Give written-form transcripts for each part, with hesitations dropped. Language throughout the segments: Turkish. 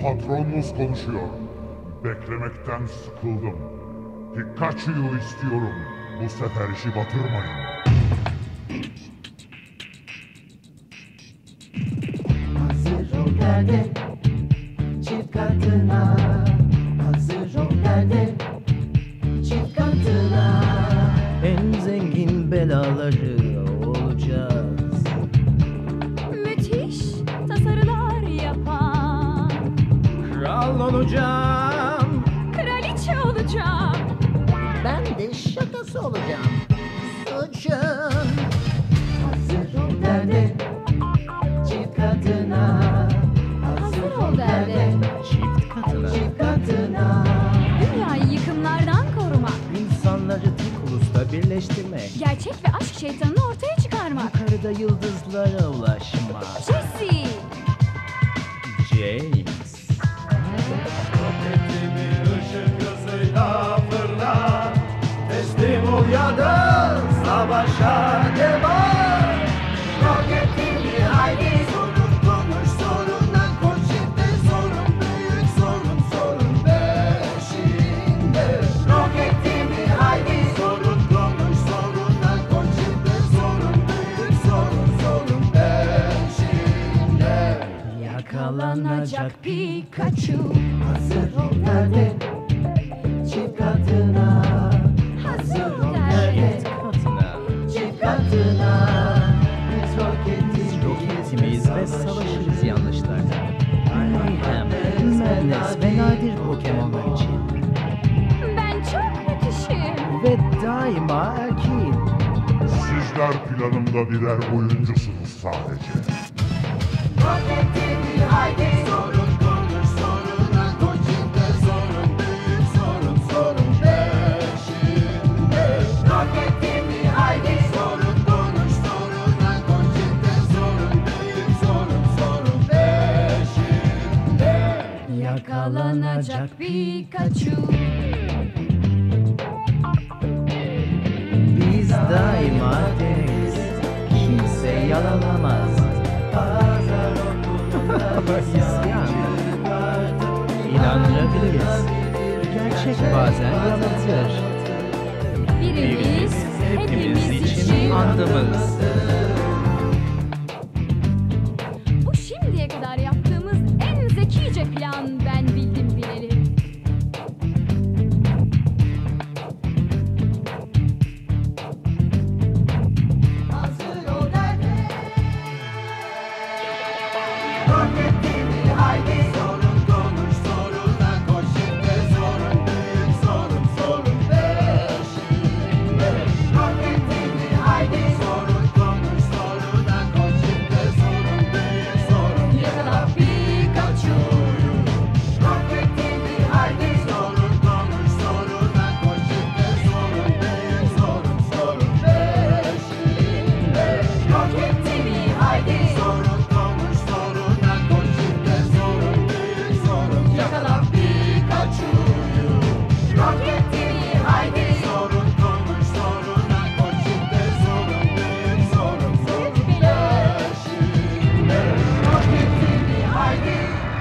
Patronunuz konuşuyor. Beklemekten sıkıldım. Pikachu'yu istiyorum. Bu sefer işi batırmayın. Hazır ol derde, çift katına. Hazır ol derde, çift katına. En zengin belaları olacağız. Müthiş tasarılar yapan. Kral olacağım. Kraliçe olacağım. Ben de şakası olacağım. Suçum. Hazır ol derde, çift katına. Hazır ol derde. Çift katına. Çift katına. Dünyayı yıkımlardan korumak. İnsanları tek ulusta birleştirmek. Gerçek ve aşk şeytanını ortaya çıkarmak. Yukarıda yıldızlara ulaşmak. Jesse. James. Roketimi ışık hızıyla fırla. Teslim ol ya da savaşa devam. Roketimi haydi. Sorun konuş, sorundan koş, şimdi sorun büyük, sorun sorun peşinde. Roketimi haydi. Sorun konuş, sorundan koş, şimdi sorun büyük, sorun sorun peşinde. Yakalanacak Pikachu. Hazır ol derde, çift katına. Hazır ol derde, Katına. çift katına. Biz Roketimiz ve savaşırız yanlışlarla. Mayhem, Madness ve nadir Pokemonlar için. Ben çok müthişim. Ve daima erkeğim. Sizler planımda birer oyuncusunuz sadece. Roketimi haydi. Sorun konuş, sorundan koş, şimdi sorun büyük, sorun sorun peşinde. Roketimi haydi. Sorun konuş, sorundan koş, şimdi sorun büyük, sorun sorun peşinde. Yakalanacak Pikachu. Biz daima deriz. Kimse yalanamaz. İsyan. İnandırabiliriz. Gerçek bazen yanıltır. Birimiz Hepimiz için andımız. Bu şimdiye kadar yaptığımız en zekice plan, ben bildim bileli. hazır ol derde. Roketimi haydi. Sorun konuş, sorundan koş, şimdi sorun büyük, sorun sorun peşinde. Roketimi haydi. Sorun konuş, sorundan koş, şimdi sorun büyük, sorun yakala Pikachu'yu. Roketimi haydi. Sorun konuş, sorundan koş, şimdi sorun büyük, sorun sorun peşinde. Roketimi haydi. Sorun konuş, sorundan koş, şimdi sorun büyük, sorun yakala Pikachu'yu. Roketimi haydi. Sorun konuş, sorundan koş, şimdi sorun büyük, sorun sorun peşinde. Roketimi haydi.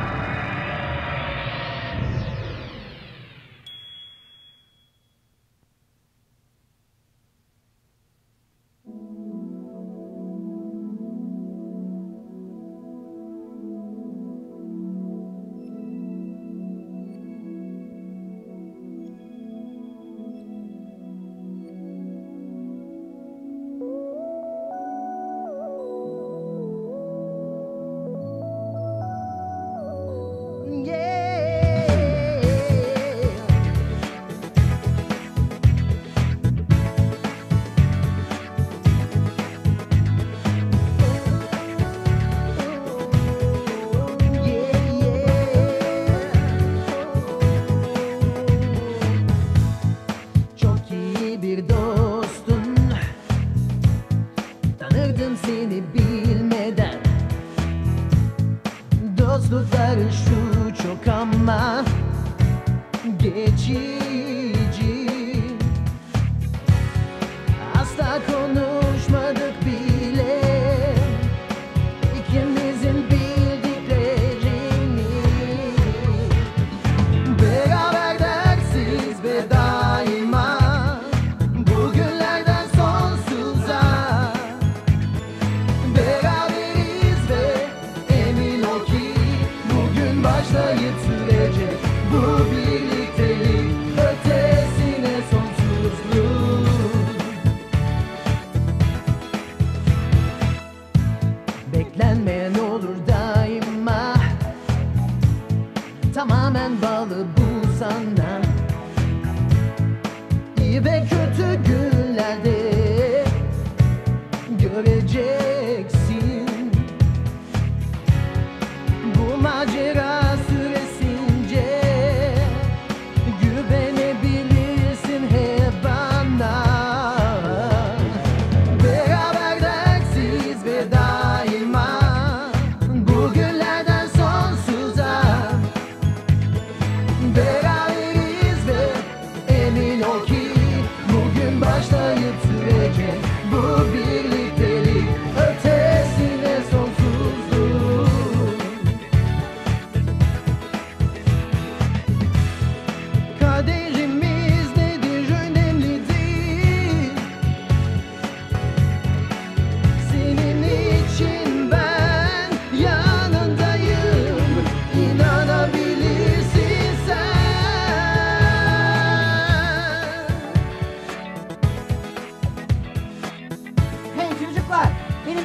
Çok iyi bir dostun. Tanırdım seni bilmeden. Dostlukları şu çok ama geçici. Asla konuşmadık bile. İkimizin bildiklerini.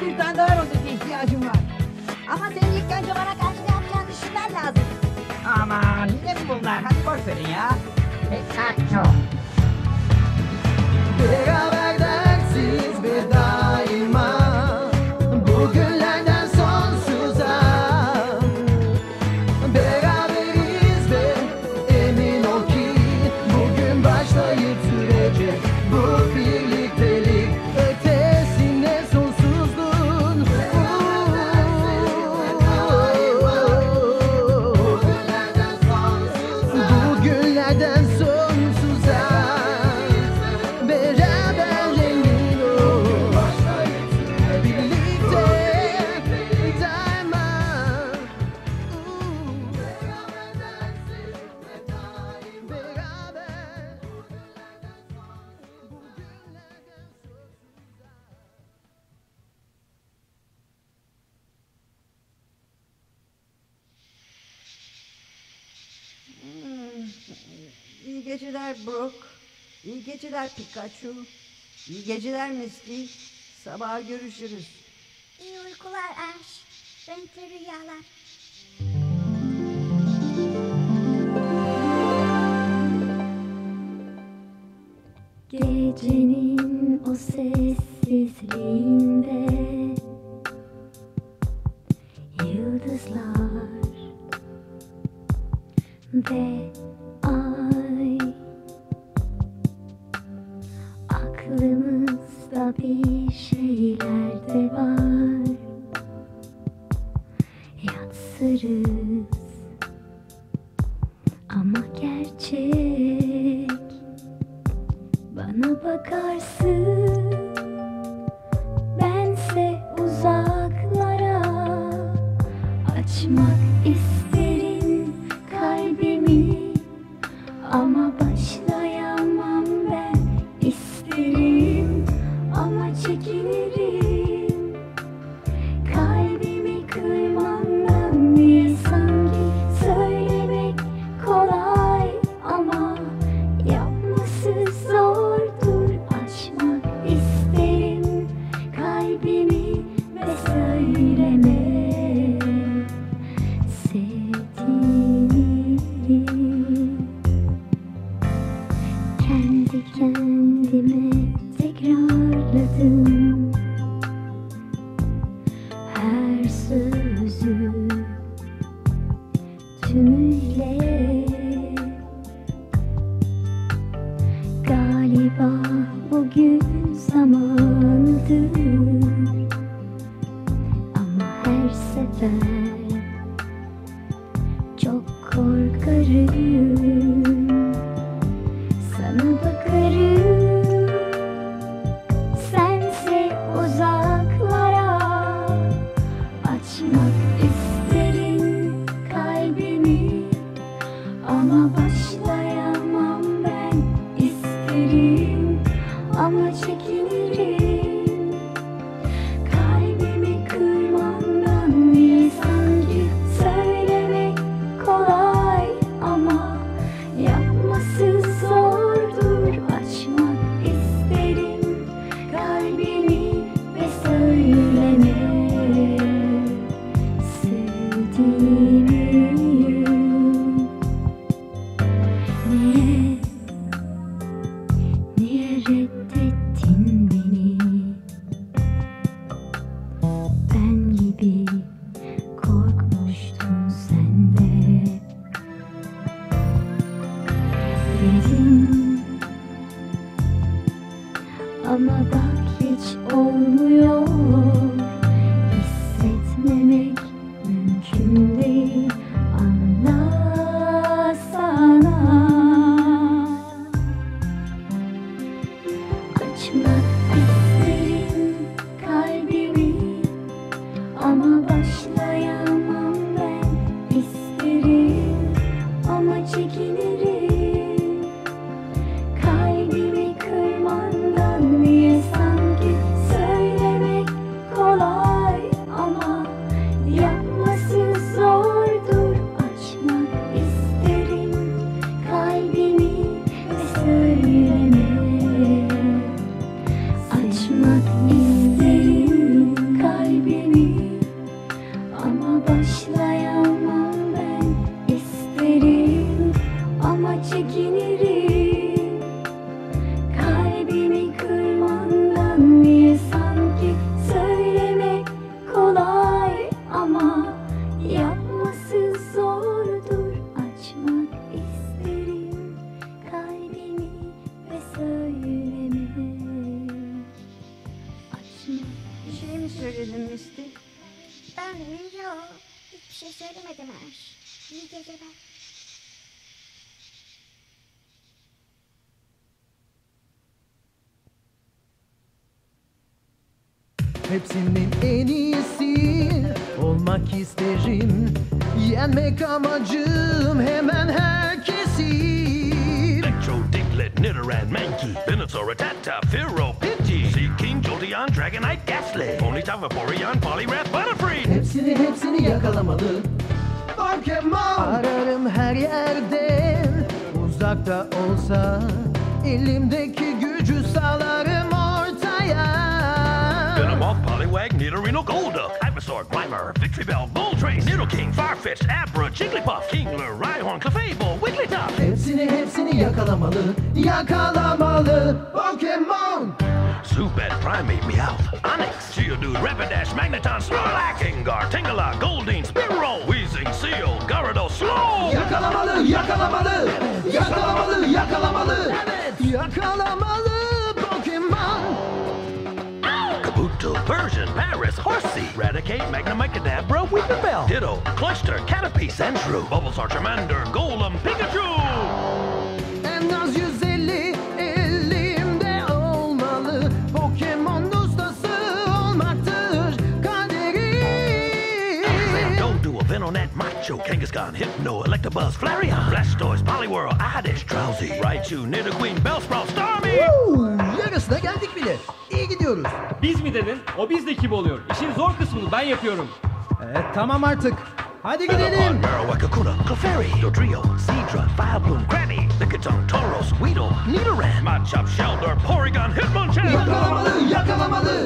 bir tane daha rozete ihtiyacım var. Ama senin ilk önce bana karşı ne yapacağını düşünmen lazım. Aman ne bunlar? Hadi boş verin ya. Pikachu. Beraber dersiz ve daima bugünlerden sonsuza beraberiz ve emin ol ki bugün başlayıp sürecek bu birliktelik ötesinde sonsuzluğun bugünlerden sonsuza beraber emin ol birlikte daima beraber dersiz ve daim beraber bugünlerden sonsuza. İyi geceler Brook. İyi geceler Pikachu. İyi geceler Misty. Sabaha görüşürüz. İyi uykular Ash. Renkli rüyalar. Gecenin o sessizliğinde yıldızlar ve ay aklımızda bir şeyler de var, yatsırız ama gerçek. Bana bakarsın, bense uzaklara açmak isterim kalbimi, ama başlayamam ben. İsterim ama çekinirim, kalbimi kırmandan diye sanki söylemek kolay ama yapması zordur. Açmak isterim kalbimi ve söylemek sevdiğimi. Kendi kendime tekrarladım her sözü tümüyle. Galiba bugün zamanıdır, ama her sefer çok korkarım. Sana bakarım, sense uzaklara açmak isterim kalbimi, ama başlayamam ben. İsterim ama çekinirim, kalbimi kırmandan diye sanki söylemek kolay ama yapması zordur. Açmak isterim kalbimi ve söylemek sevdiğimi. Niye reddettin beni? Ben gibi korkmuştun sen de. Dedim ama bak hiç olmuyor. Hissetmemek mümkün değil, anlasana. Açmak isterim kalbimi, ama başlayamam ben. İsterim ama çekinirim, kalbimi kırmandan diye sanki söylemek kolay ama yapması zordur. Açmak isterim kalbimi ve söylemek. Açmak isterim kalbimi söyledin Misty? Ben yok. Hiçbir şey söylemedim Aş. İyi geceler. Hepsinin en iyisi olmak isterim. Yenmek amacım hemen herkesi. Electro, Diglett, Nidoran, Mankey, Venusaur, Rattata, Fearow, Pidgey, Seaking, Jolteon, Dragonite, Ghastly, Ponyta, Vaporeon, Poliwrath, Butterfree. Hepsini yakalamalı Pokemon. Ararım her yerde, uzakta olsa elimdeki gücü salarım ortaya. Venomoth, Poliwag, Nidorino, Golduck, Ivysaur, Grimer, Victreebel, Moltres, Nidoking, Farfetch'd, Abra, Jigglypuff, Kingler, Rhyhorn, Clefable, Wigglytuff. Hepsini yakalamalı Pokemon. Zubat, Primeape, Meowth, Onix, Geodude, Rapidash, Magneton, Snorlax, Gengar, Tangela, Goldeen, Spearow, Weezing, Seal, Gyarados, Slow. Yakalamalı Pokemon. Kabuto, Persian, Paris, Horsey, Raticate, Magnemite, Kadabra, Weepinbell, Ditto, Cloyster, Caterpie, Sandshrew, Bulbasaur, Charmander, Golem, Pikachu. En az 150 elimde olmalı. Pokemon ustası olmaktır kaderim. Doduo, Venonat, Macho, Kangaskhan, Hypno, Electabuzz, Flareon, Blastoise, Poliwhirl, Oddish, Drowsy, Raichu, Nidoqueen, Bellsprout, Starmie. Yarısına geldik bile. İyi gidiyoruz. Biz mi dedin? O bizde kim oluyor? İşin zor kısmını ben yapıyorum. Tamam artık. Hadi Metapod, gidelim. Marowak, Kakuna, Clefairy, Dodrio, Seadra, Vileplume, Granny, Lickitung, Tauros, Weedle, Nidoran, Machop, Shelder, Porygon, Hitmonchan. Yakalamalı.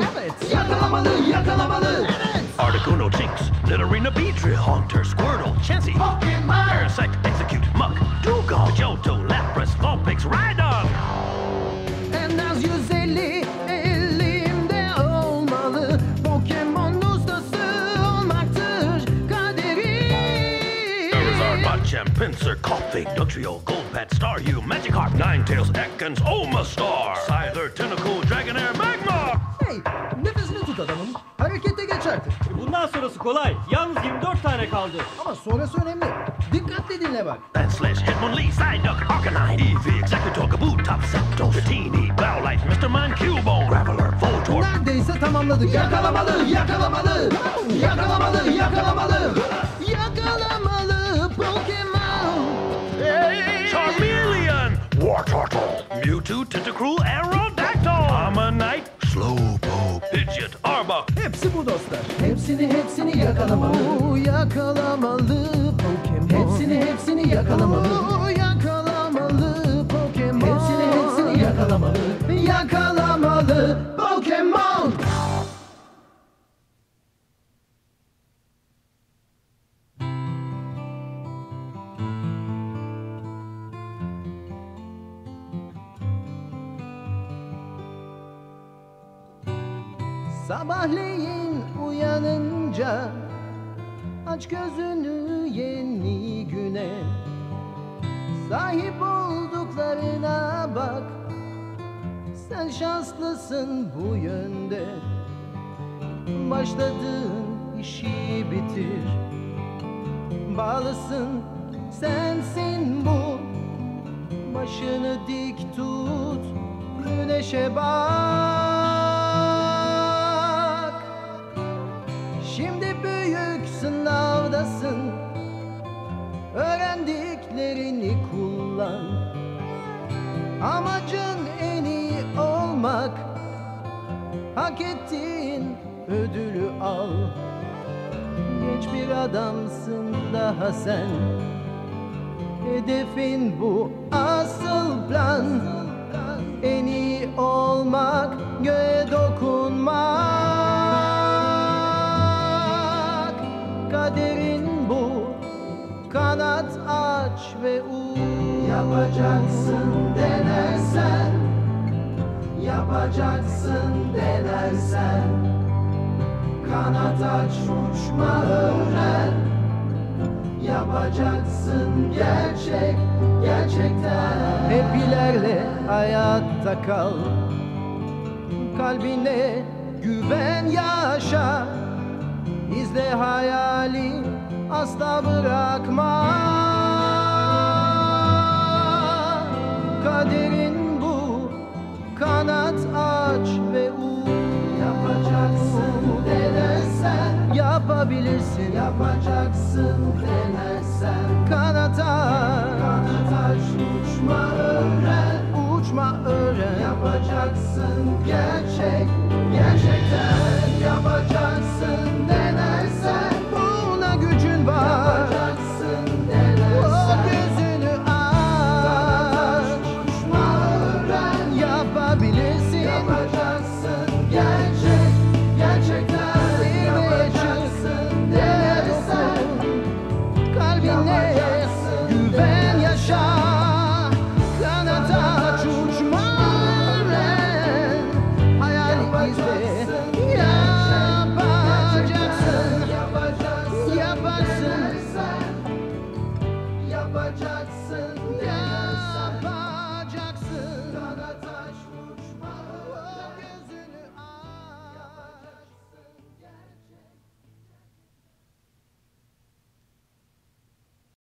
Evet. Articuno, Jinx, Nidorina, Beedrill, Haunter, Squirtle, Chansey, Parasect, Execute, Muck, Dewgong, Johto, Lapras, Vulpix, Rhydon. En az 150 elimde olmalı. Pokemon ustası olmaktır kaderim. Charizard, Machamp, Pinsir, Koffing, Dugtrio, Golbat, Staryu, Magikarp, Ninetales, Ekans, Omastar, Scyther, Tentacool, Dragonair, Magmar. Hey, nefesini tut adamım. Harekete geç artık. Bundan sonrası kolay. Yalnız 24 tane kaldı. Ama sonrası önemli. Dikkatli dinle bak. Landslash, Hitmonlee, Psyduck, Arcanine, Eevee, Executor, Kabutops, Zapdos, Dratini, Bowlite, Mr. Mime, Cubone, Graveler, Voltorb. Neredeyse tamamladık. Yakalamalı Pokemon. Charmeleon, Wartortle, Mewtwo, Tentacruel, Aerodactyl, Ammonite, Slowpoke, Pidgeot, Arbok. Hepsi bu dostlar. Hepsini yakalamalı. Yakalamalı Pokemon. Hepsini yakalamalı. Yakalamalı Pokemon. Hepsini yakalamalı. Yakalamalı Pokemon. Sabahleyin uyanınca aç gözünü yeni güne. Sahip olduklarına bak, sen şanslısın bu yönde. Başladığın işi bitir, bağlısın, sensin bu. Başını dik tut, güneşe bak. Şimdi büyük sınavdasın, öğrendiklerini kullan. Amacın en iyi olmak, hak ettiğin ödülü al. Genç bir adamsın daha sen, hedefin bu asıl plan. En iyi olmak, göğe dokunmak. Kaderin bu, kanat aç ve uç. Yapacaksın denersen, yapacaksın denersen. Kanat aç, uçma öğren. Yapacaksın gerçekten. Hep ilerle, hayatta kal. Kalbine güven, yaşa. İzle hayali, asla bırakma. Kaderin bu, kanat aç ve uç. Yapacaksın denersen, Yapabilirsin, yapacaksın denersen. kanat aç, Kanat aç, uçma öğren. uçma öğren. Yapacaksın gerçekten yapacaksın denersen. Buna gücün var, Yapacaksın o denersen. gözünü Kanat aç, aç. uçma öğren. Yapabilirsin, Yapacaksın gerçekten yapacaksın denersen. kalbine Yapacaksın güven, yaşa. Kanat aç, uçma öğren. Hayal izle, yapacaksın. Yapacaksın Yaparsın. denersen. Yapacaksın